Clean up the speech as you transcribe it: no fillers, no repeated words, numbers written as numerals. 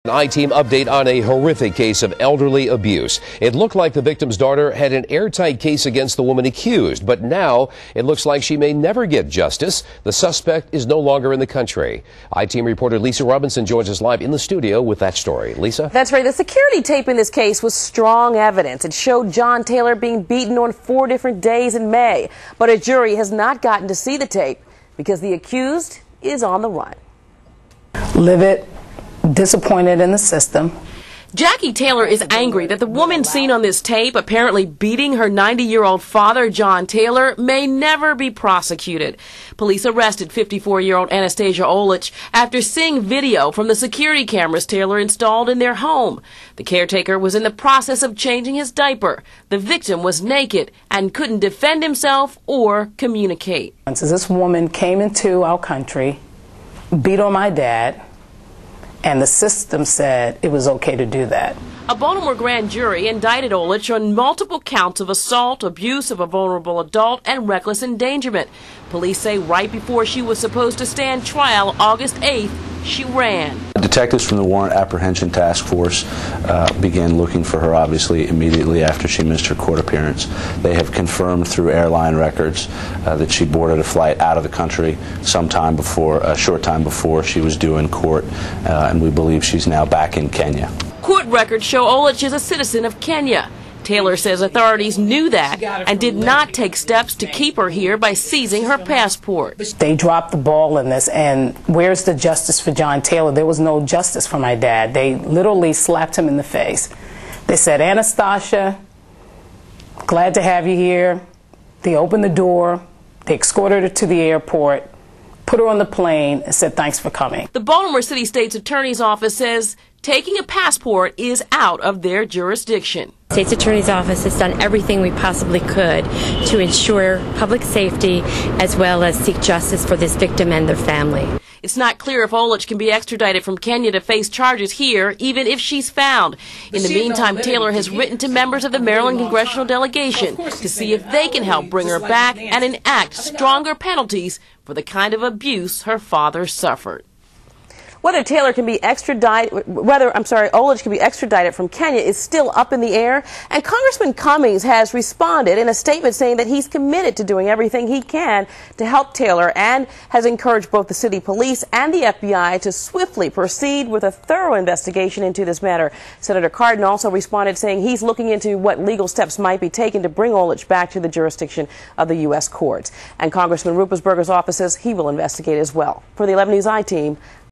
An I-Team update on a horrific case of elderly abuse. It looked like the victim's daughter had an airtight case against the woman accused, but now it looks like she may never get justice. The suspect is no longer in the country. I-Team reporter Lisa Robinson joins us live in the studio with that story. Lisa? That's right. The security tape in this case was strong evidence. It showed John Taylor being beaten on 4 different days in May. But a jury has not gotten to see the tape because the accused is on the run. Livid, disappointed in the system. Jackie Taylor is angry that the woman seen on this tape apparently beating her 90-year-old father, John Taylor, may never be prosecuted. Police arrested 54-year-old Anastasia Olich after seeing video from the security cameras Taylor installed in their home. The caretaker was in the process of changing his diaper. The victim was naked and couldn't defend himself or communicate. So this woman came into our country, beat on my dad, and the system said it was okay to do that. A Baltimore grand jury indicted Olich on multiple counts of assault, abuse of a vulnerable adult, and reckless endangerment. Police say right before she was supposed to stand trial August 8th, she ran. Detectives from the Warrant Apprehension Task Force began looking for her, obviously, immediately after she missed her court appearance. They have confirmed through airline records that she boarded a flight out of the country sometime before, a short time before she was due in court, and we believe she's now back in Kenya. Court records show Olich is a citizen of Kenya. Taylor says authorities knew that and did not take steps to keep her here by seizing her passport. They dropped the ball in this, and where's the justice for John Taylor? There was no justice for my dad. They literally slapped him in the face. They said, Anastasia, glad to have you here. They opened the door. They escorted her to the airport, put her on the plane, and said, thanks for coming. The Baltimore City State's Attorney's Office says taking a passport is out of their jurisdiction. The State's Attorney's Office has done everything we possibly could to ensure public safety as well as seek justice for this victim and their family. It's not clear if Olich can be extradited from Kenya to face charges here, even if she's found. In the meantime, Taylor has written to members of the Maryland congressional delegation to see if they can help bring her back and enact stronger penalties for the kind of abuse her father suffered. Whether Olich can be extradited from Kenya is still up in the air, and Congressman Cummings has responded in a statement saying that he's committed to doing everything he can to help Taylor and has encouraged both the city police and the FBI to swiftly proceed with a thorough investigation into this matter. Senator Cardin also responded saying he's looking into what legal steps might be taken to bring Olich back to the jurisdiction of the U.S. courts. And Congressman Ruppersberger's office says he will investigate as well. For the 11 News I-Team,